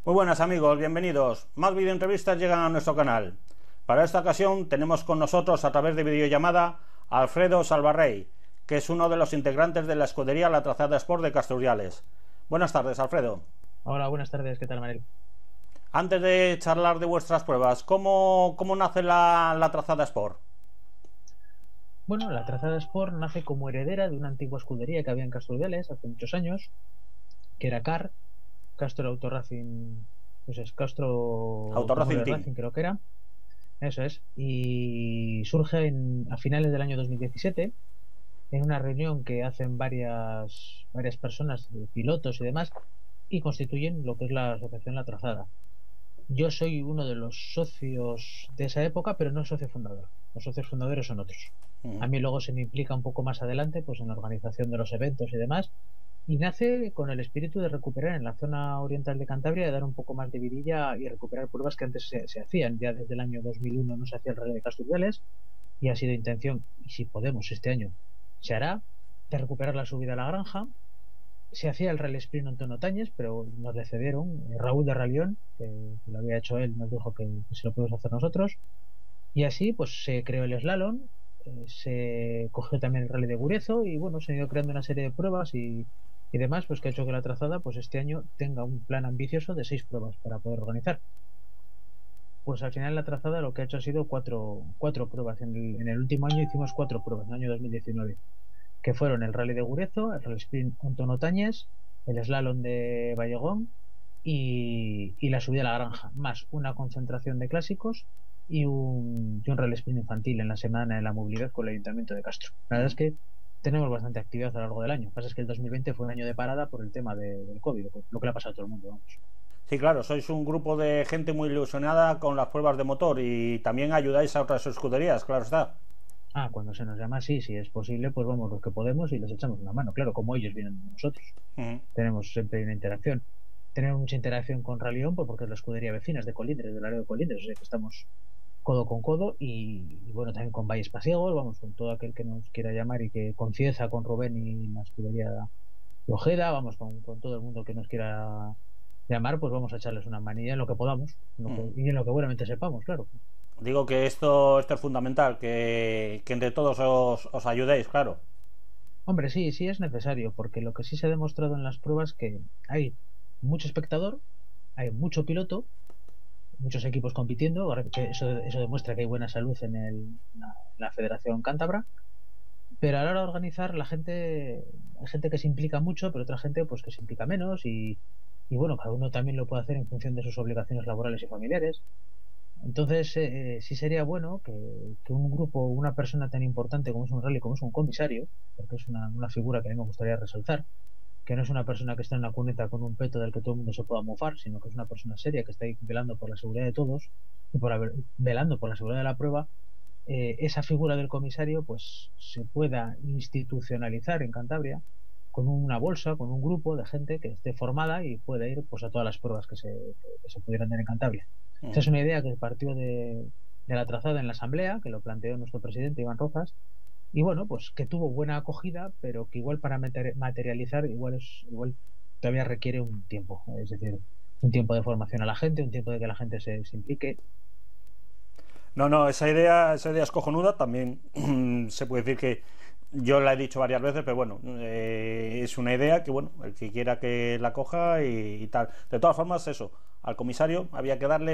Muy buenas amigos, bienvenidos. Más videoentrevistas llegan a nuestro canal. Para esta ocasión tenemos con nosotros a través de videollamada a Alfredo Salvarrey, que es uno de los integrantes de la escudería La Trazada Sport de Casturriales. Buenas tardes, Alfredo. Hola, buenas tardes, ¿qué tal, Manel? Antes de charlar de vuestras pruebas, ¿cómo nace la Trazada Sport? Bueno, la Trazada Sport nace como heredera de una antigua escudería que había en Casturriales hace muchos años, que era Castro Auto Racing, pues es Castro Autoracing Automóviles Team. Racing, creo que era, eso es, y surge a finales del año 2017 en una reunión que hacen varias personas, pilotos y demás, y constituyen lo que es la asociación La Trazada. Yo soy uno de los socios de esa época, pero no socio fundador. Los socios fundadores son otros. A mí luego se me implica un poco más adelante, pues en la organización de los eventos y demás. Y nace con el espíritu de recuperar en la zona oriental de Cantabria, de dar un poco más de vidilla y recuperar pruebas que antes se hacían. Ya desde el año 2001 no se hacía el Rally de Casturriales y ha sido intención, y si podemos este año se hará, de recuperar la subida a la granja. Se hacía el Rally Sprint en Tonotañes, pero nos le cedieron. Raúl de Ralión, que lo había hecho él, nos dijo que se lo podemos hacer nosotros. Y así pues se creó el slalom, se cogió también el Rally de Gurezo y bueno, se han ido creando una serie de pruebas y demás, pues que ha hecho que la trazada pues este año tenga un plan ambicioso de 6 pruebas para poder organizar. Pues al final la trazada lo que ha hecho ha sido cuatro pruebas. En el último año hicimos 4 pruebas, en el año 2019, que fueron el Rally de Gurezo, el Rally Sprint Ontono Tañes, el Slalom de Vallegón y la subida a la granja, más una concentración de clásicos y un Rally Sprint infantil en la semana de la movilidad con el Ayuntamiento de Castro. La verdad es que tenemos bastante actividad a lo largo del año. Lo que pasa es que el 2020 fue un año de parada por el tema del COVID, lo que le ha pasado a todo el mundo, vamos. Sí, claro, sois un grupo de gente muy ilusionada con las pruebas de motor y también ayudáis a otras escuderías, claro está. Cuando se nos llama, sí, si es posible, pues vamos los que podemos y les echamos una mano. Claro, como ellos vienen de nosotros. Tenemos siempre una interacción. Tenemos mucha interacción con Ralión, pues porque es la escudería vecina, es de Colindres, del área de Colindres, o sea que estamos codo con codo y bueno, también con Valles Pasiegos, vamos, con todo aquel que nos quiera llamar y que concienza con Rubén y la escudería de Ojeda, vamos, con todo el mundo que nos quiera llamar, pues vamos a echarles una manilla en lo que podamos y en lo que buenamente sepamos, claro. Digo que esto es fundamental, que entre todos os ayudéis, claro. Hombre, sí, sí es necesario, porque lo que sí se ha demostrado en las pruebas es que hay mucho espectador, hay mucho piloto, muchos equipos compitiendo, que eso demuestra que hay buena salud en la Federación Cántabra, pero a la hora de organizar hay gente que se implica mucho, pero otra gente pues que se implica menos y bueno, cada uno también lo puede hacer en función de sus obligaciones laborales y familiares. Entonces, sí sería bueno que un grupo, una persona tan importante como es un rally, como es un comisario, porque es una figura que a mí me gustaría resaltar, que no es una persona que está en la cuneta con un peto del que todo el mundo se pueda mofar, sino que es una persona seria que está ahí velando por la seguridad de todos y velando por la seguridad de la prueba. Esa figura del comisario pues se pueda institucionalizar en Cantabria con una bolsa, con un grupo de gente que esté formada y pueda ir pues a todas las pruebas que se pudieran tener en Cantabria. Esa es una idea que partió de la trazada en la asamblea, que lo planteó nuestro presidente Iván Rozas, y bueno, pues que tuvo buena acogida, pero que igual para materializar igual todavía requiere un tiempo, es decir, un tiempo de formación a la gente, un tiempo de que la gente se implique. No, no, esa idea es cojonuda. También se puede decir que yo la he dicho varias veces, pero bueno, es una idea que, bueno, el que quiera que la coja y tal. De todas formas, eso, al comisario había que darle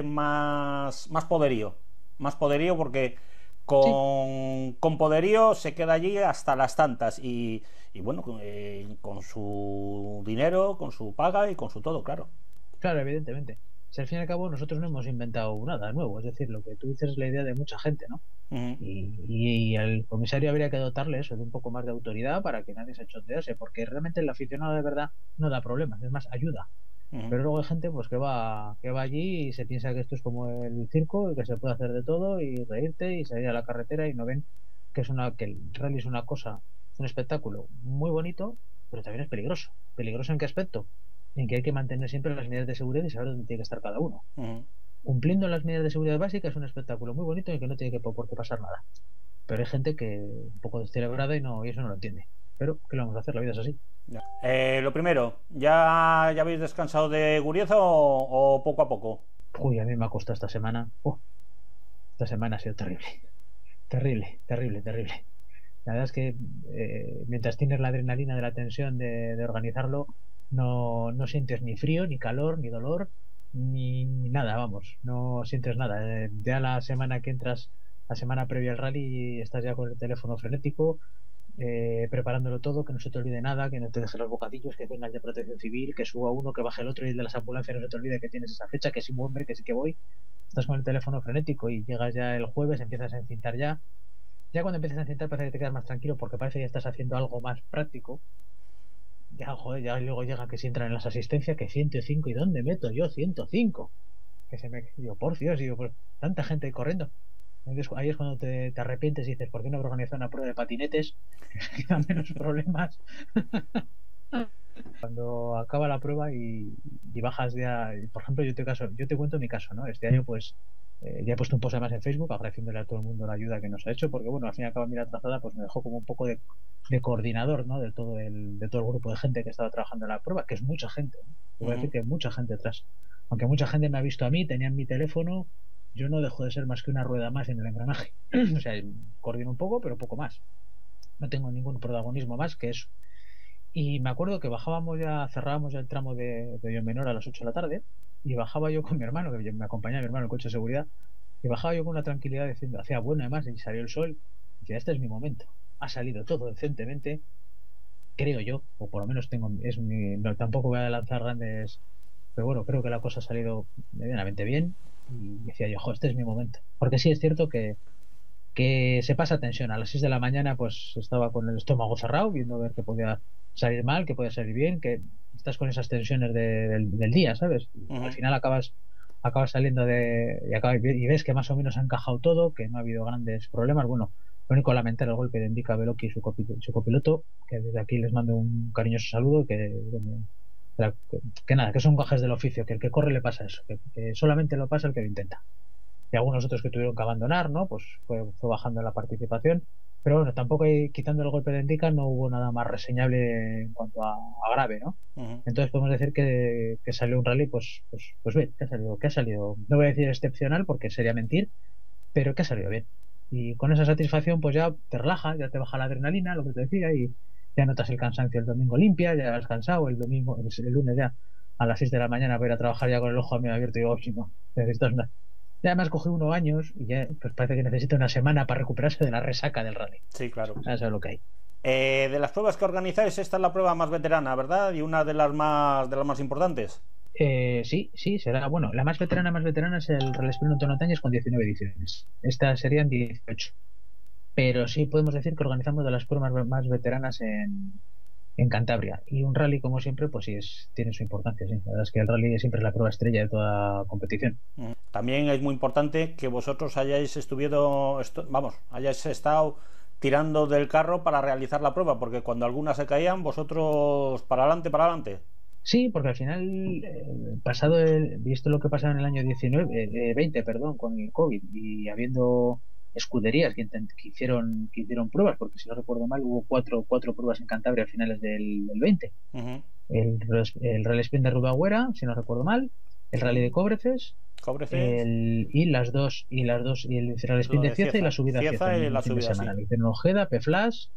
más poderío porque Sí, con poderío se queda allí hasta las tantas y bueno, con su dinero, con su paga y con su todo, claro. claro, evidentemente. Si al fin y al cabo nosotros no hemos inventado nada nuevo, es decir, lo que tú dices es la idea de mucha gente, ¿no? Uh Y al comisario habría que dotarle eso de un poco más de autoridad para que nadie se chotease, porque realmente el aficionado de verdad no da problemas, es más, ayuda. -huh. Pero luego hay gente pues que va allí y se piensa que esto es como el circo y que se puede hacer de todo y reírte y salir a la carretera y no ven que el rally es una cosa, es un espectáculo muy bonito, pero también es peligroso. ¿Peligroso en qué aspecto? En que hay que mantener siempre las medidas de seguridad y saber dónde tiene que estar cada uno. -huh. Cumpliendo las medidas de seguridad básicas es un espectáculo muy bonito en que no tiene por qué pasar nada. Pero hay gente que un poco descerebrada y eso no lo entiende. pero ¿qué lo vamos a hacer? La vida es así. Lo primero, ¿ya habéis descansado de Guriezo o poco a poco? Uy, a mí me ha costado esta semana. Esta semana ha sido terrible. Terrible, terrible, terrible. La verdad es que mientras tienes la adrenalina de la tensión de organizarlo, no sientes ni frío, ni calor, ni dolor, ni nada, vamos, no sientes nada. Ya la semana que entras, la semana previa al rally, estás ya con el teléfono frenético, preparándolo todo, que no se te olvide nada, que no te deje los bocadillos, que venga el de protección civil, que suba uno, que baje el otro y el de las ambulancias no se te olvide que tienes esa fecha, que sí, hombre, que sí que voy. Estás con el teléfono frenético y llegas ya el jueves, empiezas a encintar ya. Ya cuando empiezas a encintar parece que te quedas más tranquilo porque parece que ya estás haciendo algo más práctico. Ya, joder, ya luego llega que si entran en las asistencias que 105 y ¿dónde meto yo 105? Que se me digo, por Dios, digo, por tanta gente corriendo. Entonces, ahí es cuando te arrepientes y dices, ¿por qué no organizar una prueba de patinetes? Que da menos problemas. Cuando acaba la prueba y bajas ya, por ejemplo, yo te cuento mi caso, ¿no? Este año pues ya he puesto un post además en Facebook agradeciéndole a todo el mundo la ayuda que nos ha hecho, porque bueno, al fin y al cabo, mira, trazada pues me dejó como un poco de coordinador, ¿no? De todo el grupo de gente que estaba trabajando en la prueba, que es mucha gente, ¿no? Te voy a decir que mucha gente atrás. Aunque mucha gente me ha visto a mí, tenían mi teléfono, yo no dejo de ser más que una rueda más en el engranaje. O sea, coordino un poco, pero poco más. No tengo ningún protagonismo más que eso. Y me acuerdo que cerrábamos ya el tramo de Menor a las 8 de la tarde, y bajaba yo con mi hermano, que me acompañaba mi hermano en el coche de seguridad, y bajaba yo con una tranquilidad diciendo, hacía bueno además, y salió el sol, y decía, este es mi momento. Ha salido todo decentemente, creo yo, o por lo menos no, tampoco voy a lanzar grandes, pero bueno, creo que la cosa ha salido medianamente bien, y decía yo, este es mi momento. Porque sí es cierto que se pasa tensión. A las 6 de la mañana pues estaba con el estómago cerrado, viendo a ver qué podía salir mal, qué podía salir bien, que estás con esas tensiones del día, ¿sabes? Al final acabas saliendo y ves que más o menos ha encajado todo, que no ha habido grandes problemas. Bueno, lo único lamentar el golpe de Indica Veloki y su copiloto, que desde aquí les mando un cariñoso saludo, que nada, que son gajes del oficio, que el que corre le pasa eso, que solamente lo pasa el que lo intenta. Y algunos otros que tuvieron que abandonar, ¿no? Pues fue bajando la participación. Pero bueno, tampoco quitando el golpe de Indica no hubo nada más reseñable en cuanto a grave, ¿no? Entonces podemos decir que salió un rally, pues bien, que ha salido, no voy a decir excepcional porque sería mentir, pero que ha salido bien. Y con esa satisfacción pues ya te relajas, ya te baja la adrenalina, lo que te decía, y ya notas el cansancio el domingo limpia, ya has cansado, el lunes ya a las 6 de la mañana voy a ir a trabajar ya con el ojo a medio abierto y digo, si no, necesitas una. Ya además cogió 1 año y ya pues parece que necesita una semana para recuperarse de la resaca del rally. Sí, claro. Eso es lo que hay. De las pruebas que organizáis, esta es la prueba más veterana, ¿verdad? Y una de las más importantes. Sí, será. Bueno, la más veterana es el Rally Sprint Tonotañes con 19 ediciones. Estas serían 18. Pero sí podemos decir que organizamos de las pruebas más veteranas en Cantabria. Y un rally, como siempre, pues sí tiene su importancia. Sí. La verdad es que el rally siempre es la prueba estrella de toda competición. También es muy importante que vosotros hayáis estado tirando del carro para realizar la prueba, porque cuando algunas se caían, vosotros para adelante. Sí, porque al final, visto lo que pasaba en el año 20, perdón, con el COVID, y habiendo escuderías que hicieron pruebas, porque si no recuerdo mal hubo cuatro pruebas en Cantabria a finales del 20. El Rally Sprint de Rudagüera, si no recuerdo mal, el Rally de Cobreces, y el Rally Sprint de Cieza y la subida a Cieza y la fin de subida, semana. sí. Hicieron Ojeda, Peflas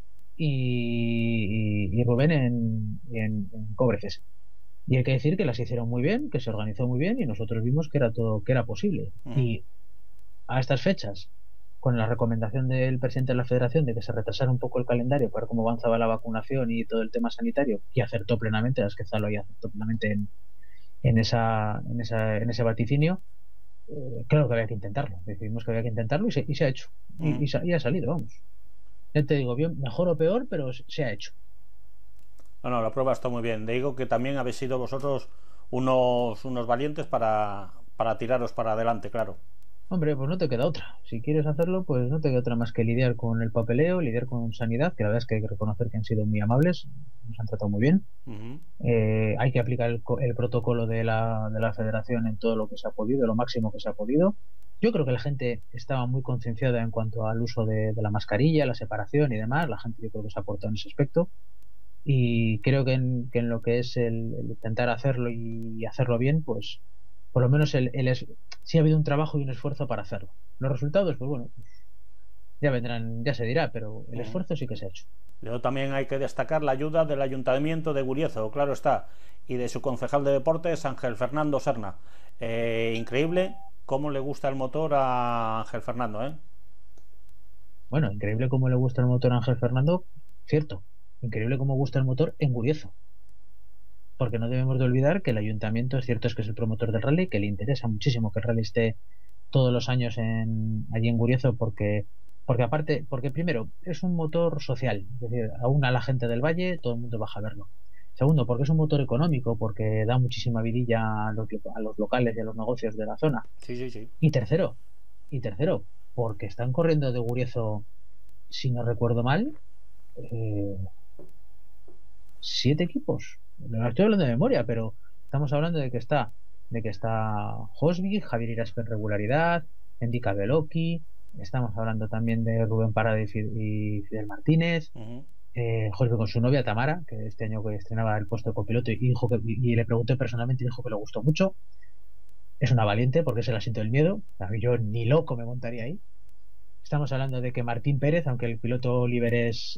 y Rubén en Cobreces. Y hay que decir que las hicieron muy bien, que se organizó muy bien y nosotros vimos que era posible. Y a estas fechas, con la recomendación del presidente de la federación de que se retrasara un poco el calendario para ver cómo avanzaba la vacunación y todo el tema sanitario, y acertó plenamente, las que Zalo y acertó plenamente en ese vaticinio, claro que había que intentarlo. Decidimos que había que intentarlo y se ha hecho. Y ha salido, vamos. Ya te digo, bien, mejor o peor, pero se ha hecho. No, la prueba está muy bien. Digo que también habéis sido vosotros unos valientes para tiraros para adelante, claro. Hombre, pues no te queda otra. Si quieres hacerlo, pues no te queda otra más que lidiar con el papeleo, lidiar con sanidad, que la verdad es que hay que reconocer que han sido muy amables, nos han tratado muy bien. Hay que aplicar el protocolo de la federación en todo lo que se ha podido, lo máximo que se ha podido. Yo creo que la gente estaba muy concienciada en cuanto al uso de la mascarilla, la separación y demás. La gente yo creo que se aportó en ese aspecto. Y creo que en lo que es el intentar hacerlo y hacerlo bien, pues por lo menos sí ha habido un trabajo y un esfuerzo para hacerlo. Los resultados, pues bueno, ya vendrán, ya se dirá, pero el esfuerzo sí que se ha hecho. Luego también hay que destacar la ayuda del Ayuntamiento de Guriezo, claro está, y de su concejal de deportes, Ángel Fernando Serna. Increíble cómo le gusta el motor a Ángel Fernando, ¿eh? Bueno, increíble cómo le gusta el motor a Ángel Fernando, cierto. Increíble cómo gusta el motor en Guriezo. Porque no debemos de olvidar que el ayuntamiento es cierto es que es el promotor del rally, que le interesa muchísimo que el rally esté todos los años allí en Guriezo porque primero es un motor social, es decir, aún a la gente del valle todo el mundo baja a verlo. Segundo, porque es un motor económico, porque da muchísima vidilla a los locales y a los negocios de la zona. Sí, sí, sí. Y tercero, porque están corriendo de Guriezo, si no recuerdo mal, eh, 7 equipos. No estoy hablando de memoria, pero estamos hablando de que está Hosby, Javier Iraspe en regularidad, Endika Beloki, estamos hablando también de Rubén Parada y Fidel Martínez, Hosby con su novia Tamara, que este año que estrenaba el puesto de copiloto y le pregunté personalmente y dijo que le gustó mucho. Es una valiente porque es el asiento del miedo. Yo ni loco me montaría ahí. Estamos hablando de que Martín Pérez, aunque el piloto Oliver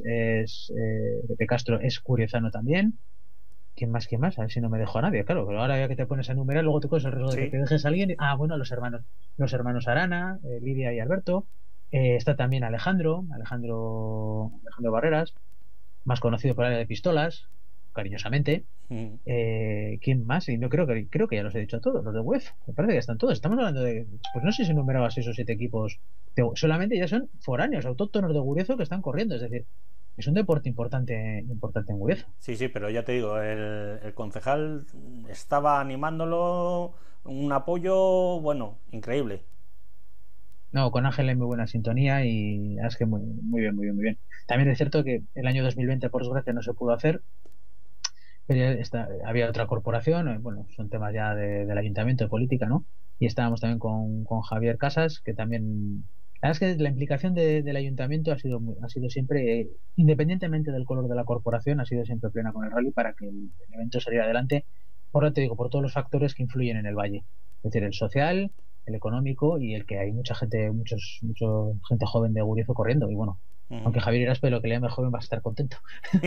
de Castro, es curiozano también. ¿Quién más? ¿Quién más? A ver si no me dejo a nadie. Claro, pero ahora ya que te pones a enumerar, luego te corres el riesgo de que te dejes a alguien. Bueno, los hermanos Arana, Lidia y Alberto. Está también Alejandro Barreras, más conocido por el área de pistolas, cariñosamente. ¿Quién más? Y no creo que ya los he dicho a todos, los de UEFA. Me parece que están todos. Estamos hablando de, pues no sé si enumeraba 6 o 7 equipos. Solamente ya son foráneos, autóctonos de Guriezo que están corriendo. Es decir, es un deporte importante en Guriezo. Sí, sí, pero ya te digo, el concejal estaba animándolo, un apoyo, bueno, increíble. No, con Ángel hay muy buena sintonía y es que muy, muy bien, muy bien, muy bien. También es cierto que el año 2020, por desgracia, no se pudo hacer, pero había otra corporación, bueno, son temas ya del ayuntamiento, de política, ¿no? Y estábamos también con Javier Casas, que también. La verdad es que la implicación del ayuntamiento ha sido siempre, independientemente del color de la corporación, ha sido siempre plena con el rally para que el evento saliera adelante. Por lo te digo, por todos los factores que influyen en el valle. Es decir, el social, el económico y el que hay mucha gente, mucha gente joven de Guriezo corriendo. Y bueno, aunque Javier Iraspe lo que le llame joven va a estar contento.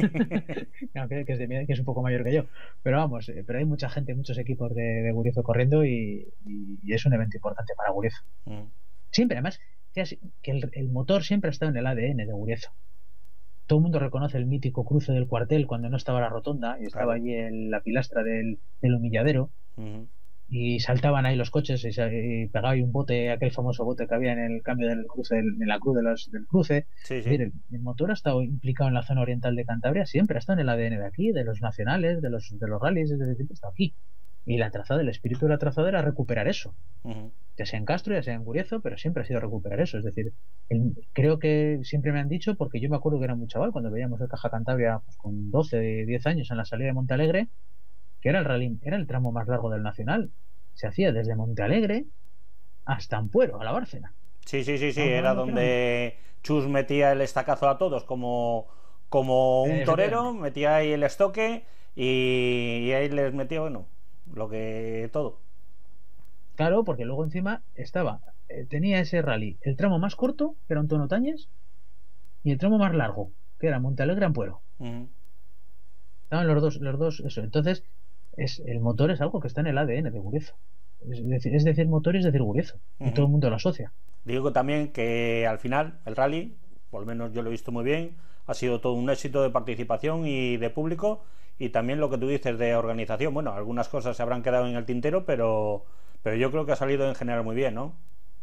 que es un poco mayor que yo. Pero vamos, pero hay mucha gente, muchos equipos de Guriezo corriendo y es un evento importante para Guriezo. Siempre, además, que el motor siempre ha estado en el ADN de Guriezo. Todo el mundo reconoce el mítico cruce del cuartel cuando no estaba la rotonda y estaba allí en la pilastra del humilladero. Y saltaban ahí los coches y pegaba ahí un bote, aquel famoso bote que había en el cambio del cruce, en la cruz del cruce. Sí, Es decir, el motor ha estado implicado en la zona oriental de Cantabria, siempre ha estado en el ADN de aquí, de los nacionales, de los rallies, desde siempre está aquí. Y la trazada, el espíritu de la trazada era recuperar eso. Ya sea en Castro, ya sea en Guriezo, pero siempre ha sido recuperar eso. Es decir, creo que siempre me han dicho, porque yo me acuerdo que era muy chaval cuando veíamos el Caja Cantabria pues, con 12, 10 años en la salida de Montalegre, que era el tramo más largo del Nacional. Se hacía desde Montealegre hasta Ampuero, a la Bárcena. Sí, era donde Chus metía el estacazo a todos como un torero, metía ahí el estoque y ahí les metía, bueno, lo que todo. Claro, porque luego encima tenía ese rally, el tramo más corto, que era un Tono Tañes, y el tramo más largo, que era Montealegre Ampuero. Estaban los dos, eso. Entonces, el motor es algo que está en el ADN de Guriezo. Es decir, motor es decir Guriezo. Y todo el mundo lo asocia. Digo también que al final el rally, por lo menos yo lo he visto muy bien, ha sido todo un éxito de participación y de público, y también lo que tú dices de organización. Bueno, algunas cosas se habrán quedado en el tintero, pero yo creo que ha salido en general muy bien, ¿no?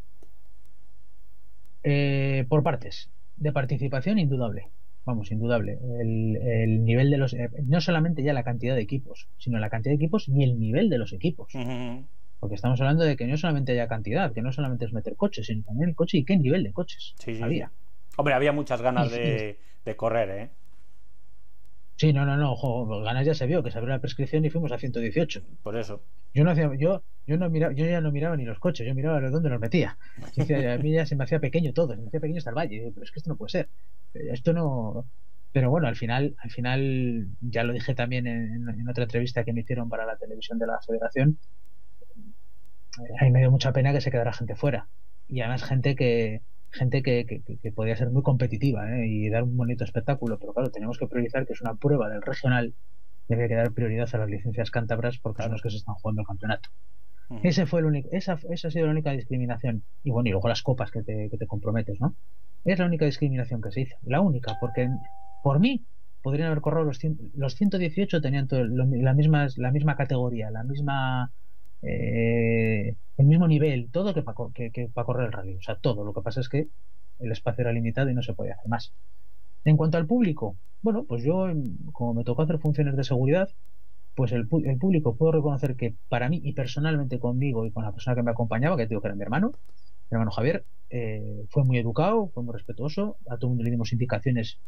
Por partes. De participación, indudable. Vamos, indudable. El nivel de los. No solamente ya la cantidad de equipos, sino la cantidad de equipos y el nivel de los equipos. Porque estamos hablando de que no solamente haya cantidad, que no solamente es meter coches, sino también el coche y qué nivel de coches había. Hombre, había muchas ganas de correr, ¿eh? Sí, no, no, no, ojo, ganas ya se vio que se abrió la prescripción y fuimos a 118. Por eso. Yo no hacía, yo no miraba, yo ya no miraba ni los coches, yo miraba dónde los metía. Yo decía, a mí ya se me hacía pequeño todo, se me hacía pequeño hasta el valle. Digo, pero es que esto no puede ser. Esto no. Pero bueno, al final, ya lo dije también en otra entrevista que me hicieron para la televisión de la Federación, a mí me dio mucha pena que se quedara gente fuera. Y además gente que podía ser muy competitiva, ¿eh? Y dar un bonito espectáculo, pero claro, tenemos que priorizar que es una prueba del regional, debe quedar prioridad a las licencias cántabras porque son Claro. los que se están jugando el campeonato. Ujú. Ese fue el único, esa ha sido la única discriminación. Y bueno, y luego las copas que te comprometes, ¿no? Es la única discriminación que se hizo. La única, porque por mí podrían haber corrido los 118 tenían la misma categoría, el mismo nivel, todo que para correr el rally. O sea, todo. Lo que pasa es que el espacio era limitado y no se podía hacer más. En cuanto al público, bueno, pues yo, como me tocó hacer funciones de seguridad, pues el público puedo reconocer que para mí y personalmente conmigo y con la persona que me acompañaba, que digo que era mi hermano Javier, fue muy educado, fue muy respetuoso, a todo el mundo le dimos indicaciones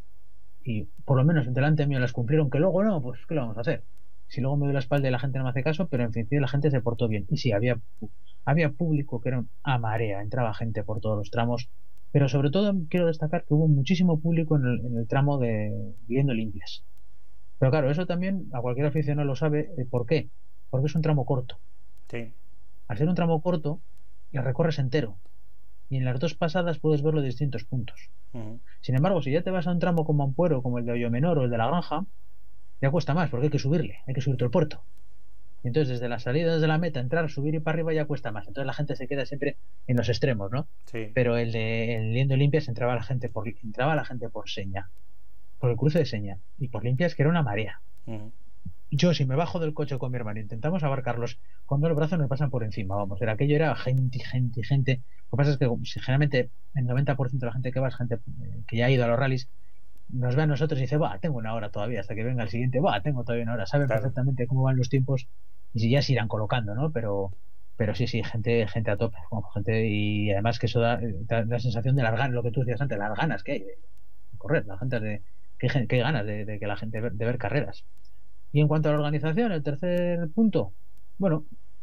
y por lo menos delante mío las cumplieron, que luego no, pues ¿qué lo vamos a hacer? Si luego me doy la espalda y la gente no me hace caso, pero en fin, la gente se portó bien. Y sí, había público que era a marea, entraba gente por todos los tramos, pero sobre todo quiero destacar que hubo muchísimo público en el tramo de Viviendo Limpias. Pero claro, eso también a cualquier aficionado lo sabe. ¿Por qué? Porque es un tramo corto. Sí. Al ser un tramo corto, lo recorres entero. Y en las dos pasadas puedes verlo de distintos puntos. Ujú. Sin embargo, si ya te vas a un tramo como Ampuero, como el de Hoyo Menor o el de La Granja, ya cuesta más, porque hay que subirle, hay que subir todo el puerto. Y entonces, desde la salida, desde la meta, entrar, subir y para arriba ya cuesta más. Entonces la gente se queda siempre en los extremos, ¿no? Sí. Pero el Liendo Limpias entraba la gente por seña, por el cruce de seña, y por Limpias que era una marea. Ujú. Yo, si me bajo del coche con mi hermano, intentamos abarcarlos con dos brazos, me pasan por encima, vamos. Aquello era gente, gente, gente. Lo que pasa es que si generalmente el 90% de la gente que va es gente que ya ha ido a los rallies, nos ve a nosotros y dice, va, tengo una hora todavía hasta que venga el siguiente, va, tengo todavía una hora. Saben Claro. perfectamente cómo van los tiempos y si ya se irán colocando, ¿no? Pero sí, sí, gente a tope, vamos, gente, y además que eso da la sensación de las ganas, lo que tú decías antes, las ganas que hay de correr, las ganas que hay ganas de que la gente de ver carreras. Y en cuanto a la organización, el tercer punto, bueno,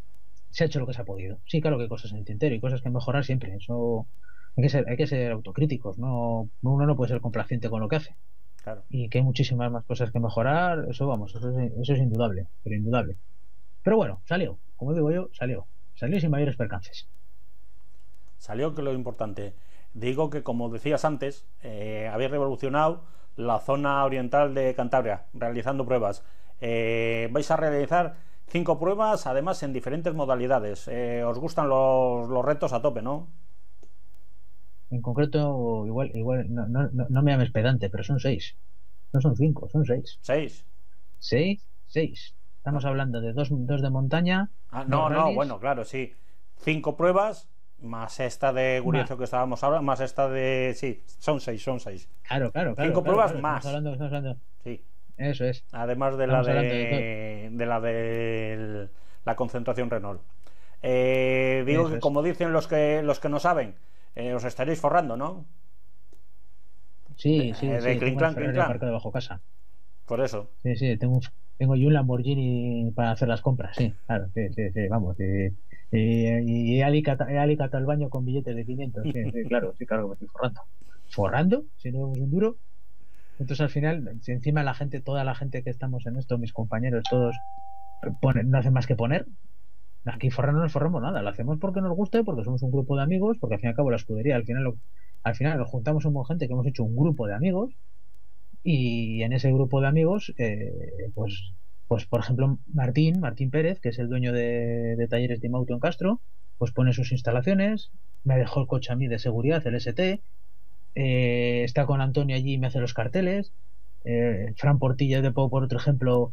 se ha hecho lo que se ha podido. Sí, claro que hay cosas en el tintero y cosas que mejorar siempre. Eso hay que ser autocríticos, no, uno no puede ser complaciente con lo que hace. Claro. Y que hay muchísimas más cosas que mejorar, eso vamos, eso es indudable, pero indudable. Pero bueno, salió, como digo yo, salió sin mayores percances. Salió que lo importante. Digo que, como decías antes, habéis revolucionado la zona oriental de Cantabria, realizando pruebas. Vais a realizar 5 pruebas, además en diferentes modalidades. Os gustan los retos a tope, ¿no? En concreto, igual no me llames pedante, pero son 6. No son 5, son 6. 6. 6, 6. No. Estamos hablando de dos de montaña, dos No, rallies, bueno, claro, sí. 5 pruebas, más esta de más. Guriezo que estábamos ahora, más esta de... Sí, son 6, son 6. Claro, claro, 5 claro, pruebas claro. más. Estamos hablando. Sí. Eso es. Además de Estamos hablando de la concentración Renault. Digo eso que, es. como dicen los que no saben, os estaréis forrando, ¿no? Sí, sí, De sí. clink Tengo el clan, clink Ferrari clan. aparcado bajo casa. Por eso. Sí, sí. Tengo yo un Lamborghini para hacer las compras. Sí, claro. Sí, sí, sí. Vamos. Y he alicatado el baño con billetes de 500. Sí, sí, claro. Sí, claro que me estoy forrando. ¿Forrando? Si no vemos un duro. Entonces al final, si encima la gente, toda la gente que estamos en esto, mis compañeros, todos no hacen más que poner, aquí forrar no nos forramos nada, lo hacemos porque nos gusta, porque somos un grupo de amigos, porque al fin y al cabo la escudería, al final nos juntamos somos gente que hemos hecho un grupo de amigos y en ese grupo de amigos, pues por ejemplo Martín Pérez, que es el dueño de Talleres de Auto en Castro, pues pone sus instalaciones, me dejó el coche a mí de seguridad, el ST, está con Antonio allí y me hace los carteles. Fran Portilla, de por otro ejemplo,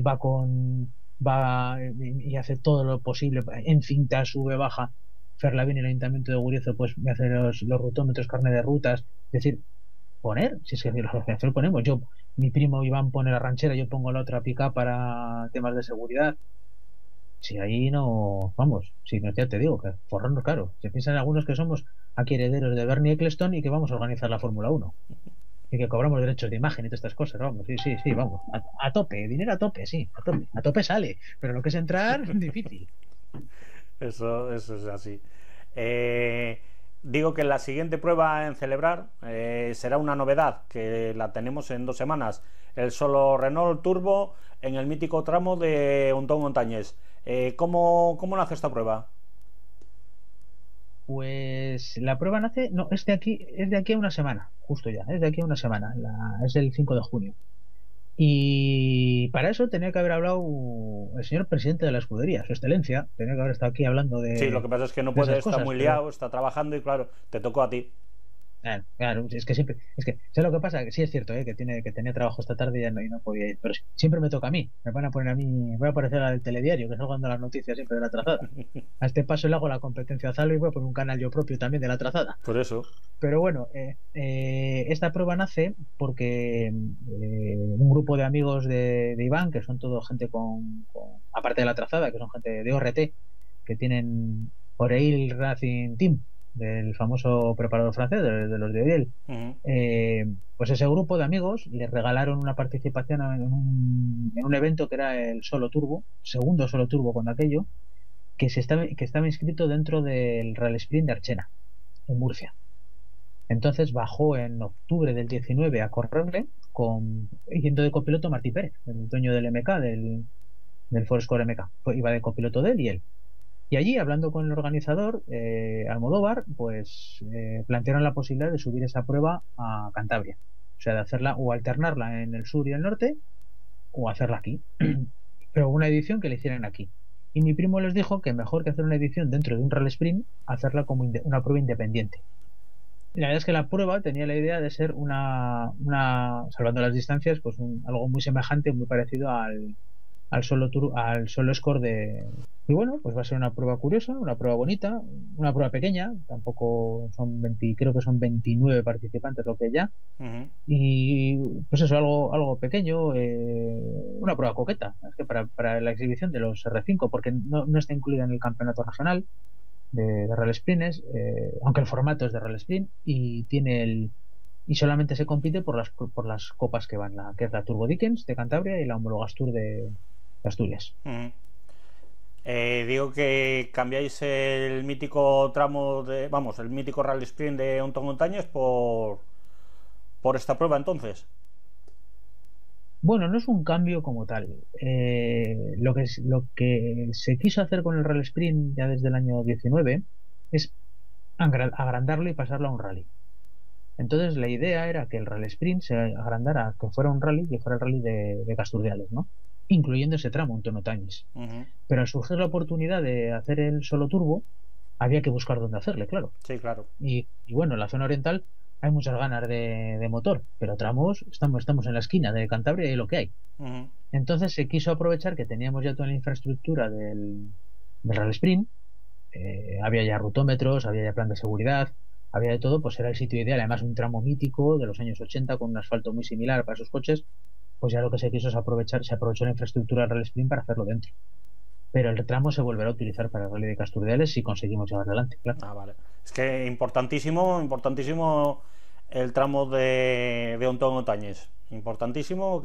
va y hace todo lo posible en cinta, sube, baja. Ferlavín, el ayuntamiento de Guriezo, pues me hace los rutómetros, carne de rutas. Es decir, poner, si es que lo ponemos. Mi primo Iván pone la ranchera, yo pongo la otra pica para temas de seguridad. Si ahí no, vamos, si no, ya te digo, que forrarnos claro. Se piensan algunos que somos aquí herederos de Bernie Eccleston y que vamos a organizar la Fórmula 1. y que cobramos derechos de imagen y todas estas cosas, vamos, sí, sí, sí, vamos, a tope, dinero a tope, sí, a tope sale, pero lo que es entrar, difícil. Eso es así. Eh, Digo que la siguiente prueba en celebrar será una novedad, que la tenemos en 2 semanas, el solo Renault Turbo en el mítico tramo de Ontón Montañés. ¿Cómo nace esta prueba? Pues la prueba nace, no, es de aquí a una semana, justo ya, es de aquí a una semana, es el 5 de junio. Y para eso tenía que haber hablado el señor presidente de la escudería, su excelencia, tenía que haber estado aquí hablando Sí, lo que pasa es que no de puede esas estar cosas, muy pero liado, está trabajando y claro, te tocó a ti. claro, claro, es que siempre, es que, ¿sabes lo que pasa? Que sí es cierto, que tenía trabajo esta tarde y no podía ir, pero siempre me toca a mí, me van a poner a mí, voy a aparecer al telediario, que salgo dando las noticias siempre de la trazada. A este paso le hago la competencia a Zalo y voy a poner un canal yo propio también de la trazada. Por eso. Pero bueno, esta prueba nace porque un grupo de amigos de Iván, que son todo gente aparte de la trazada, que son gente de ORT, que tienen Oreil Racing Team, del famoso preparador francés, de los de Oriel. Uh-huh. Pues ese grupo de amigos les regalaron una participación en un evento que era el Solo Turbo, segundo Solo Turbo con aquello, que estaba inscrito dentro del Rally Sprint de Archena, en Murcia. Entonces bajó en octubre del 19 a correrle yendo de copiloto Martí Pérez, el dueño del MK, del Forescore MK. Iba de copiloto de él y él. Y allí, hablando con el organizador, Almodóvar, pues plantearon la posibilidad de subir esa prueba a Cantabria. O sea, de hacerla o alternarla en el sur y el norte, o hacerla aquí. Pero una edición que le hicieran aquí. Y mi primo les dijo que mejor que hacer una edición dentro de un Rally Sprint, hacerla como una prueba independiente. La verdad es que la prueba tenía la idea de ser salvando las distancias, pues algo muy semejante, muy parecido al solo score y bueno, pues va a ser una prueba curiosa, una prueba bonita, una prueba pequeña, tampoco son 20, creo que son 29 participantes lo que hay ya. Uh-huh. Y pues eso, algo pequeño, una prueba coqueta, es que para la exhibición de los R5, porque no está incluida en el campeonato regional de Rally Sprints, aunque el formato es de Rally Sprint y solamente se compite por las copas que van, que es la Turbo Dickens de Cantabria y la Homologas Tour de Asturias. Uh-huh. Digo que cambiáis el mítico tramo el mítico Rally Sprint de Ontón Montañes por esta prueba entonces. Bueno, no es un cambio como tal. Lo que se quiso hacer con el Rally Sprint ya desde el año 19 es agrandarlo y pasarlo a un rally. Entonces la idea era que el Rally Sprint se agrandara, que fuera un rally, que fuera el rally de Casturdiales, ¿no? Incluyendo ese tramo, Ontón Montañes. Uh-huh. Pero al surgir la oportunidad de hacer el solo turbo, había que buscar dónde hacerle, claro. Sí, claro. Y bueno, en la zona oriental hay muchas ganas de motor, pero tramos, estamos en la esquina de Cantabria y lo que hay. Uh-huh. Entonces se quiso aprovechar que teníamos ya toda la infraestructura del Rally Sprint, había ya rutómetros, había ya plan de seguridad, había de todo, pues era el sitio ideal. Además, un tramo mítico de los años 80 con un asfalto muy similar para esos coches, pues ya lo que se quiso es se aprovechó la infraestructura del Rally Sprint para hacerlo dentro. Pero el tramo se volverá a utilizar para el Rally de Casturdiales si conseguimos llevar adelante, claro. Ah, vale. Es que importantísimo el tramo de Ontón Montañes. Importantísimo que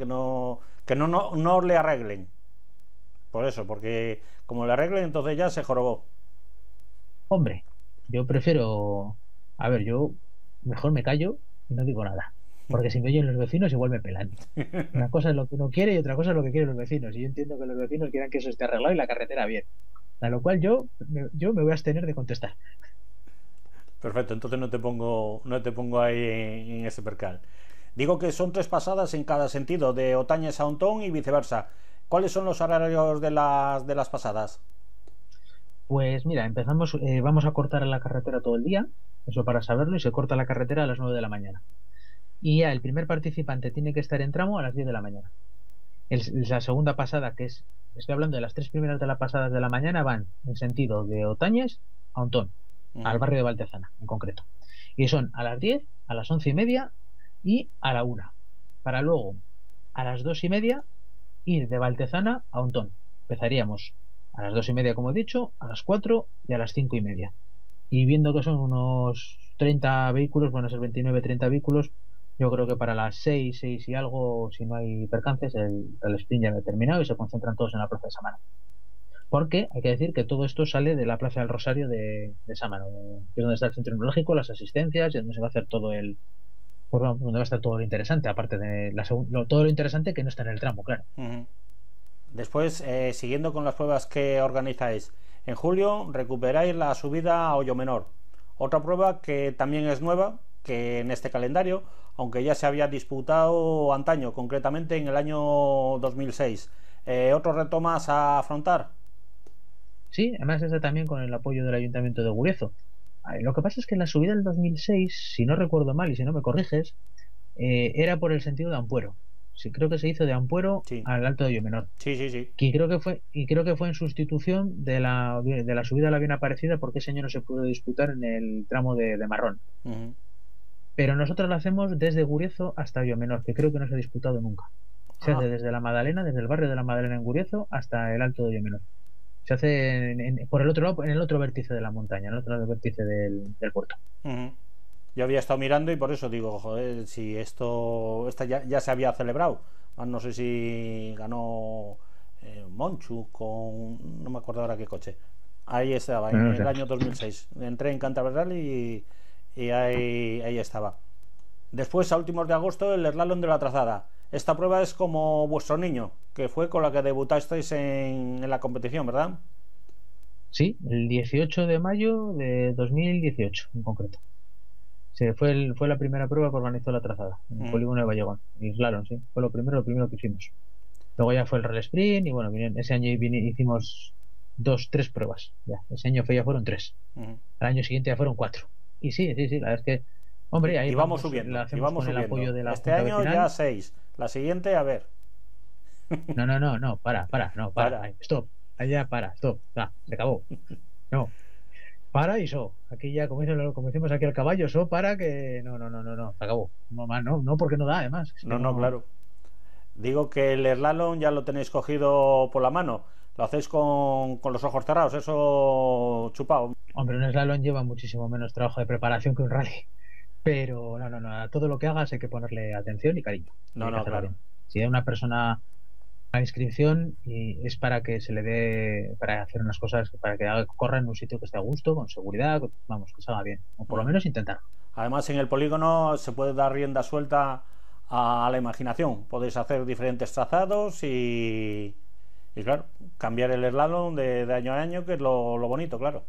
no le arreglen. Por eso, porque como le arreglen, entonces ya se jorobó. Hombre, yo prefiero... A ver, yo mejor me callo y no digo nada. Porque si me oyen los vecinos, igual me pelan. Una cosa es lo que uno quiere y otra cosa es lo que quieren los vecinos. Y yo entiendo que los vecinos quieran que eso esté arreglado y la carretera bien. A lo cual yo me voy a abstener de contestar. Perfecto, entonces no te pongo ahí en ese percal. Digo que son 3 pasadas en cada sentido, de Otañes a Ontón y viceversa. ¿Cuáles son los horarios de las pasadas? Pues mira, vamos a cortar la carretera todo el día, eso para saberlo, y se corta la carretera a las 9 de la mañana. Y ya el primer participante tiene que estar en tramo a las 10 de la mañana. La segunda pasada, estoy hablando de las 3 primeras de las pasadas de la mañana, van en sentido de Otañes a Ontón, al barrio de Valtezana en concreto. Y son a las 10, a las 11:30 y a la 1. Para luego, a las 2:30, ir de Valtezana a Ontón. Empezaríamos a las 2:30, como he dicho, a las 4 y a las 5:30. Y viendo que son unos 30 vehículos, van a ser 29-30 vehículos, Yo creo que para las 6 y algo, si no hay percances, el sprint ya ha terminado y se concentran todos en la Plaza de Sámano. Porque hay que decir que todo esto sale de la Plaza del Rosario de Sámano, que es donde está el centro tecnológico, las asistencias, y donde se va a hacer todo pues bueno, donde va a estar todo lo interesante, aparte de todo lo interesante que no está en el tramo, claro. Después, siguiendo con las pruebas que organizáis, en julio recuperáis la subida a Hoyo Menor, otra prueba que también es nueva que en este calendario, aunque ya se había disputado antaño, concretamente en el año 2006. ¿Otro reto más a afrontar? Sí, además es también con el apoyo del Ayuntamiento de Gurezo. Lo que pasa es que la subida del 2006, si no recuerdo mal y si no me corriges, era por el sentido de Ampuero. Sí, creo que se hizo de Ampuero Sí. al Alto de Hoyo Menor. Sí. Y creo que fue en sustitución de la subida a la Bien Aparecida, porque ese año no se pudo disputar en el tramo de Marrón. Pero nosotros lo hacemos desde Gurezo hasta Hoyo Menor, que creo que no se ha disputado nunca. Se hace desde la Madalena, desde el barrio de la Madalena en Gurezo hasta el Alto de Hoyo Menor. Se hace por el otro lado, en el otro vértice de la montaña, en el otro vértice del puerto. Yo había estado mirando y por eso digo, joder, si esta ya se había celebrado. No sé si ganó Monchu con... no me acuerdo ahora qué coche. Ahí estaba, en el año 2006. Entré en Canterbury Rally y ahí estaba. Después, a últimos de agosto, el slalom de la trazada. Esta prueba es como vuestro niño, que fue con la que debutasteis en la competición, ¿verdad? Sí, el 18 de mayo de 2018, en concreto. Sí, fue la primera prueba que organizó la trazada, en el polígono de Vallegón. Y slalom, sí, fue lo primero que hicimos. Luego ya fue el Rally Sprint y bueno, ese año hicimos 3 pruebas. Ya, ese año ya fueron 3. El año siguiente ya furon 4. Y sí, la verdad es que, hombre, ahí vamos subiendo. La hacemos con el apoyo de la este Junta año Vecinal. Ya 6. La siguiente, a ver. No, para. Ahí, stop. Ahí ya para, stop. Se acabó. No. Para y so. Aquí ya, como decimos aquí al caballo, so para que. No. Se acabó. No, porque no da, además. No, claro. Digo que el slalom ya lo tenéis cogido por la mano. Lo hacéis con los ojos cerrados, eso chupado. Hombre, un slalom lleva muchísimo menos trabajo de preparación que un rally. Pero no, a todo lo que hagas hay que ponerle atención y cariño. No, claro. Bien. Si hay una persona a inscripción y es para que se le dé, para hacer unas cosas, para que corra en un sitio que esté a gusto, con seguridad, vamos, que salga bien. O por lo menos intentar. Además, en el polígono se puede dar rienda suelta a la imaginación. Podéis hacer diferentes trazados y claro, cambiar el slalom de año a año, que es lo bonito, claro.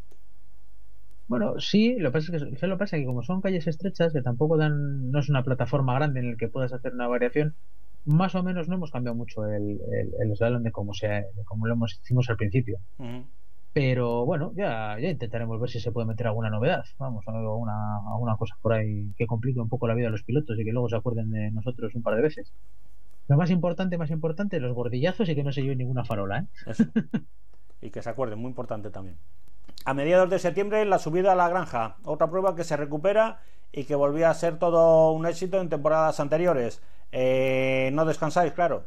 Bueno, sí, lo que pasa es que como son calles estrechas, que tampoco no es una plataforma grande en la que puedas hacer una variación, más o menos no hemos cambiado mucho el slalom de cómo lo hicimos al principio. Pero bueno, ya intentaremos ver si se puede meter alguna novedad. Vamos, alguna cosa por ahí que complique un poco la vida a los pilotos y que luego se acuerden de nosotros un par de veces. Lo más importante, los bordillazos y que no se lleve ninguna farola, ¿eh? Eso. Y que se acuerden, muy importante también. A mediados de septiembre, la subida a la granja, otra prueba que se recupera y que volvía a ser todo un éxito en temporadas anteriores. ¿No descansáis, claro?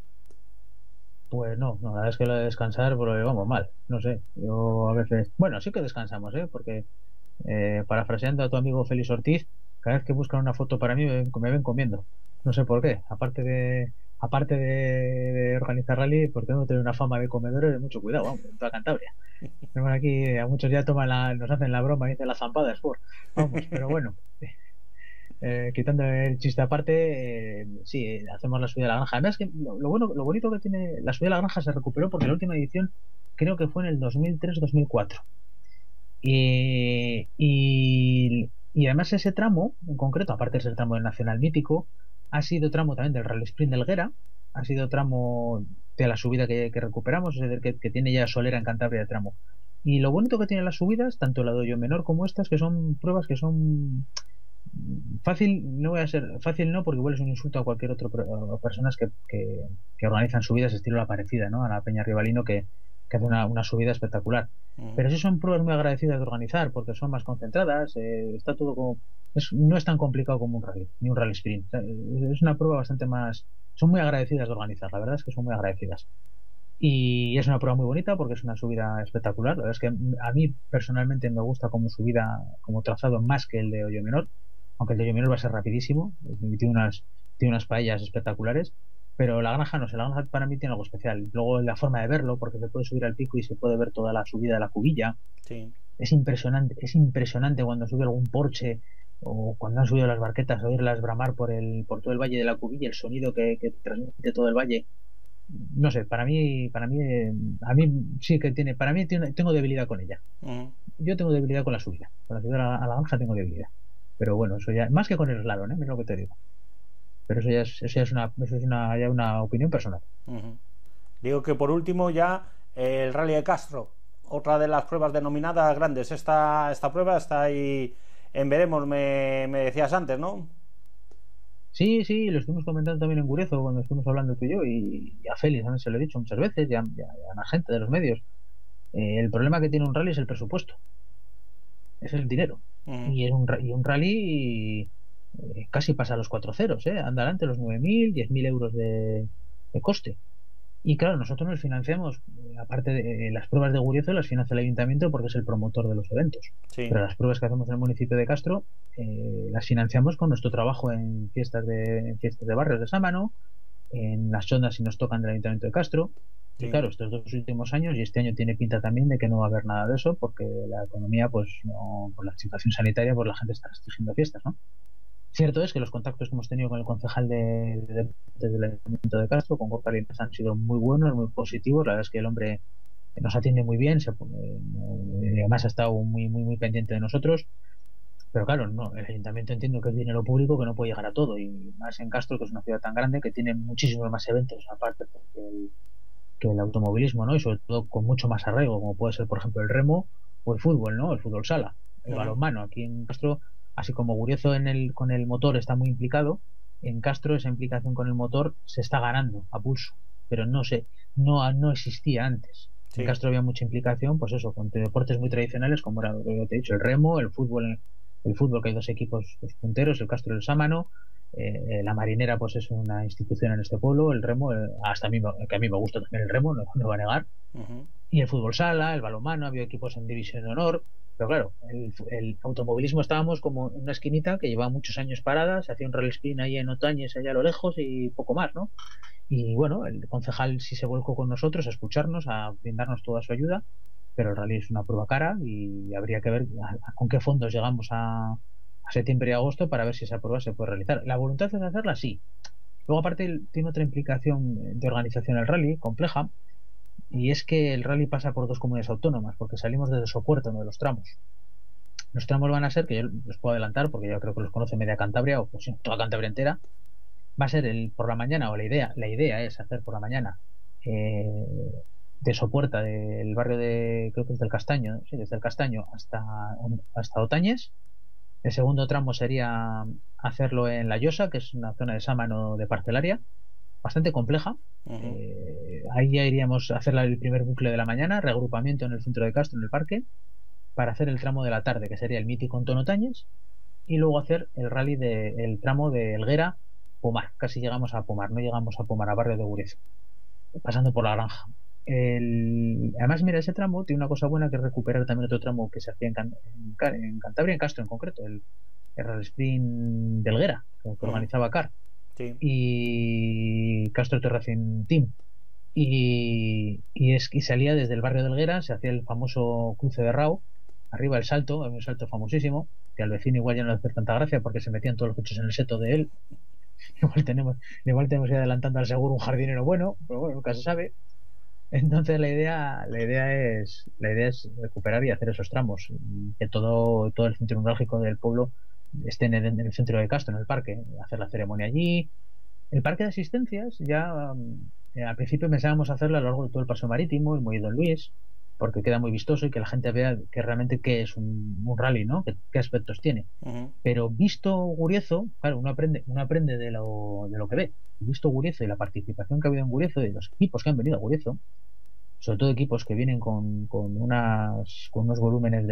Pues no, la verdad es que lo de descansar, pues vamos mal, no sé. Yo a veces, bueno, sí que descansamos, porque parafraseando a tu amigo Félix Ortiz, cada vez que buscan una foto para mí me ven comiendo. No sé por qué, aparte de organizar rally, porque tengo que tener una fama de comedores de mucho cuidado, vamos, en toda Cantabria. Aquí a muchos ya nos hacen la broma y dicen las zampadas vamos, pero bueno. Quitando el chiste aparte, sí, hacemos la subida de la granja. Además, que lo bonito que tiene la subida de la granja se recuperó porque la última edición creo que fue en el 2003-2004. Y además ese tramo, en concreto, aparte de ser tramo del Nacional Mítico, ha sido tramo también del Rally Sprint del Helguera, ha sido tramo de la subida que recuperamos, es decir, que tiene ya Solera en Cantabria de tramo. Y lo bonito que tienen las subidas, tanto la de Hoyo Menor como estas, que son pruebas que son fácil, no voy a ser fácil, no, porque igual es un insulto a cualquier otro personas que organizan subidas estilo La Parecida, ¿no? A la Peña Rivalino que hace una subida espectacular. Pero sí son pruebas muy agradecidas de organizar porque son más concentradas, está todo como no es tan complicado como un rally, ni un rally sprint. Es una prueba bastante más, son muy agradecidas de organizar, la verdad es que son muy agradecidas. Y es una prueba muy bonita porque es una subida espectacular. La verdad es que a mí personalmente me gusta como subida, como trazado más que el de Hoyo Menor. aunque el de Llominor va a ser rapidísimo, tiene unas paellas espectaculares, pero la granja no sé, la granja para mí tiene algo especial. Luego la forma de verlo, porque se puede subir al pico y se puede ver toda la subida de la cubilla. Sí. Es impresionante cuando sube algún porche o cuando han subido las barquetas, oírlas bramar por todo el valle de la Cubilla, el sonido que transmite todo el valle. No sé, a mí sí que tiene, para mí tengo debilidad con ella. Ujú. Yo tengo debilidad con la subida a la granja tengo debilidad. Pero bueno, eso ya, más que con el slalom, ¿eh? Es lo que te digo. Pero eso es ya una opinión personal. Ujú. Digo que por último ya el Rally de Castro, otra de las pruebas denominadas grandes. Esta prueba está ahí en veremos, me decías antes, ¿no? Sí, sí, lo estuvimos comentando también en Gurezo cuando estuvimos hablando tú y yo, y a Félix también se lo he dicho muchas veces, y a la gente de los medios. El problema que tiene un rally es el presupuesto, es el dinero. Ujú. Y un rally casi pasa a los cuatro ceros, ¿eh? Anda adelante los 9.000, 10.000 euros de coste. Y claro, nosotros nos financiamos, aparte de las pruebas de Guriezo, las financia el ayuntamiento porque es el promotor de los eventos. Sí. Pero las pruebas que hacemos en el municipio de Castro las financiamos con nuestro trabajo en fiestas de barrios de Sámano, en las sondas si nos tocan del ayuntamiento de Castro. Y Sí. claro, estos dos últimos años, y este año tiene pinta también de que no va a haber nada de eso, porque la economía, pues no, por la situación sanitaria, pues la gente está restringiendo fiestas, ¿no? Cierto es que los contactos que hemos tenido con el concejal de deportes del Ayuntamiento de Castro, con Gorka Linas, han sido muy buenos, muy positivos. La verdad es que el hombre nos atiende muy bien, además ha estado muy pendiente de nosotros. Pero claro, no, el ayuntamiento entiendo que es dinero público que no puede llegar a todo. Y más en Castro, que es una ciudad tan grande que tiene muchísimos más eventos aparte que el automovilismo, ¿no? Y sobre todo con mucho más arraigo, como puede ser, por ejemplo, el remo o el fútbol, ¿no? El fútbol sala, el Ujú. balonmano. Aquí en Castro, así como Guriezo con el motor está muy implicado, en Castro esa implicación con el motor se está ganando a pulso, pero no existía antes. En Sí. Castro había mucha implicación, pues eso, con deportes muy tradicionales, como era lo que yo te he dicho, el remo, el fútbol que hay dos equipos pues, punteros, el Castro y el Sámano. La marinera pues es una institución en este pueblo, el remo, hasta a mí, que a mí me gusta también el remo, no me voy a negar, Ujú. y el fútbol sala, el balonmano, había equipos en división de honor, pero claro, el automovilismo estábamos como en una esquinita que llevaba muchos años parada, se hacía un rally sprint ahí en Otañes, allá a lo lejos y poco más, ¿no? Y bueno, el concejal sí se volcó con nosotros a escucharnos, a brindarnos toda su ayuda, pero el rally es una prueba cara y habría que ver con qué fondos llegamos a septiembre y agosto para ver si esa prueba se puede realizar. La voluntad es hacerla, sí. Luego, aparte, tiene otra implicación de organización el rally compleja, y es que el rally pasa por dos comunidades autónomas, porque salimos desde Sopuerto, uno de los tramos. Los tramos van a ser, que yo los puedo adelantar, porque yo creo que los conoce media Cantabria, o pues, sí, toda Cantabria entera, va a ser por la mañana, o la idea es hacer por la mañana eh, de Sopuerta, del barrio creo que es del Castaño, sí, desde el Castaño hasta Otañes. El segundo tramo sería hacerlo en La Llosa, que es una zona de Sámano de parcelaria, bastante compleja. Ujú. Ahí ya iríamos a hacer el primer bucle de la mañana, reagrupamiento en el centro de Castro, en el parque, para hacer el tramo de la tarde, que sería el mítico en Tonotañes, y luego hacer el tramo de Helguera, Pomar. Casi llegamos a Pomar, no llegamos a Pomar, a barrio de Gurez, pasando por la granja. Además, mira, ese tramo tiene una cosa buena que es recuperar también otro tramo que se hacía en Cantabria, en Castro en concreto, el Rally Sprint de Helguera, que Ujú. organizaba CAR, Sí. y Castro Terracing Team. Y salía desde el barrio de Helguera, se hacía el famoso cruce de Rao, arriba el salto, un salto famosísimo, que al vecino igual ya no le hace tanta gracia porque se metían todos los coches en el seto de él. Igual tenemos que ir adelantando al seguro un jardinero bueno, pero bueno, nunca se sabe. Entonces la idea es recuperar y hacer esos tramos, y que todo el centro neurálgico del pueblo esté en el centro de Castro, en el parque, hacer la ceremonia allí. El parque de asistencias ya al principio pensábamos hacerlo a lo largo de todo el paseo marítimo, el Muelle Don Luis, porque queda muy vistoso y que la gente vea que realmente qué es un rally, ¿no? ¿Qué aspectos tiene? Ujú. Pero visto Guriezo, claro, uno aprende de lo que ve. Visto Guriezo y la participación que ha habido en Guriezo y los equipos que han venido a Guriezo, sobre todo equipos que vienen con unos volúmenes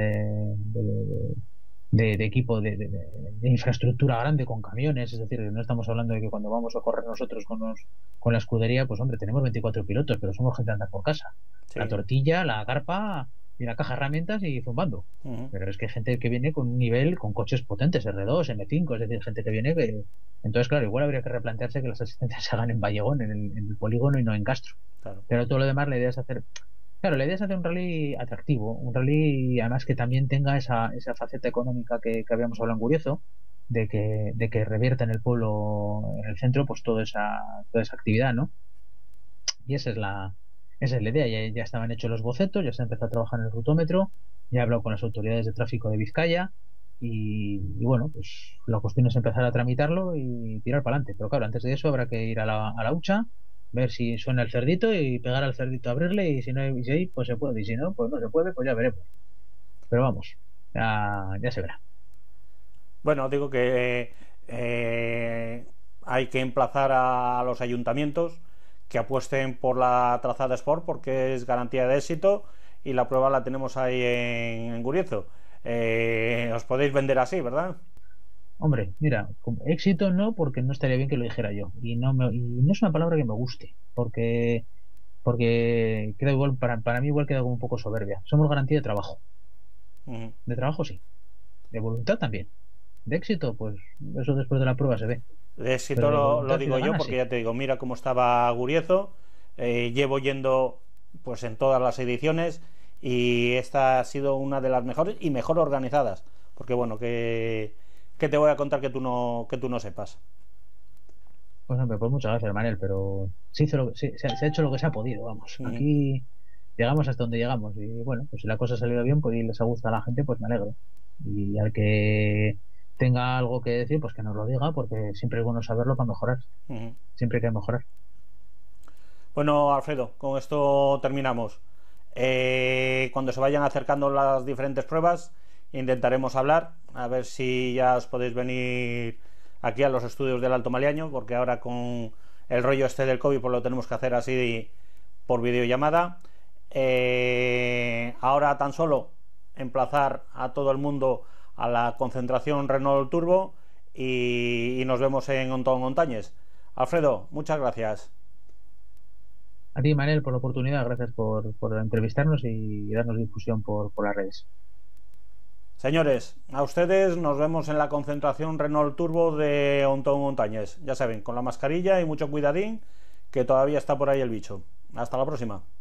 de equipo de infraestructura grande con camiones, es decir, no estamos hablando de que cuando vamos a correr nosotros con la escudería, pues hombre, tenemos 24 pilotos, pero somos gente de andar por casa. La Sí. tortilla, la carpa y la caja de herramientas y zumbando. Ujú. Pero es que hay gente que viene con un nivel, con coches potentes, R2, M5, es decir, gente que viene que... Entonces, claro, igual habría que replantearse que las asistencias se hagan en Vallegón, en el polígono y no en Castro. Claro. Pero todo lo demás, la idea es hacer... Claro, la idea es hacer un rally atractivo, un rally además que también tenga esa faceta económica que habíamos hablado en Guriezo, de que revierta en el pueblo, en el centro, pues toda esa actividad, ¿no? Y esa es la idea. Ya estaban hechos los bocetos, ya se empezó a trabajar en el rutómetro, ya he hablado con las autoridades de tráfico de Vizcaya y bueno, pues la cuestión es empezar a tramitarlo y tirar para adelante. Pero claro, antes de eso habrá que ir a la hucha, ver si suena el cerdito y pegar al cerdito a abrirle y si no hay, si hay, pues se puede y si no, pues no se puede, pues ya veremos. Pero vamos, ya se verá. Bueno, digo que hay que emplazar a los ayuntamientos que apuesten por la trazada Sport porque es garantía de éxito y la prueba la tenemos ahí en Guriezo. Os podéis vender así, ¿verdad? Hombre, mira, con éxito no, porque no estaría bien que lo dijera yo. Y no es una palabra que me guste, porque queda igual, para mí igual queda como un poco soberbia. Somos garantía de trabajo. Ujú. De trabajo sí. De voluntad también. De éxito, pues eso después de la prueba se ve. De Pero éxito de lo voluntad digo yo ciudadana porque sí. ya te digo, mira cómo estaba Guriezo, llevo yendo pues en todas las ediciones y esta ha sido una de las mejores y mejor organizadas, porque bueno, que te voy a contar que tú no sepas. Pues hombre, pues muchas gracias, Manel, pero se ha hecho lo que se ha podido, vamos. Ujú. Aquí llegamos hasta donde llegamos y bueno, pues si la cosa ha salido bien, pues y les ha gustado a la gente, pues me alegro. Y al que tenga algo que decir, pues que nos lo diga, porque siempre es bueno saberlo para mejorar. Ujú. Siempre hay que mejorar. Bueno, Alfredo, con esto terminamos. Cuando se vayan acercando las diferentes pruebas, intentaremos hablar, a ver si ya os podéis venir aquí a los estudios del Alto Maliaño, porque ahora con el rollo este del COVID pues lo tenemos que hacer así por videollamada. Ahora tan solo emplazar a todo el mundo a la concentración Renault Turbo y nos vemos en Ontón Montañes. Alfredo, muchas gracias. A ti, Manel, por la oportunidad, gracias por entrevistarnos y darnos difusión por las redes. Señores, a ustedes nos vemos en la concentración Renault Turbo de Ontón Montañes. Ya saben, con la mascarilla y mucho cuidadín, que todavía está por ahí el bicho. Hasta la próxima.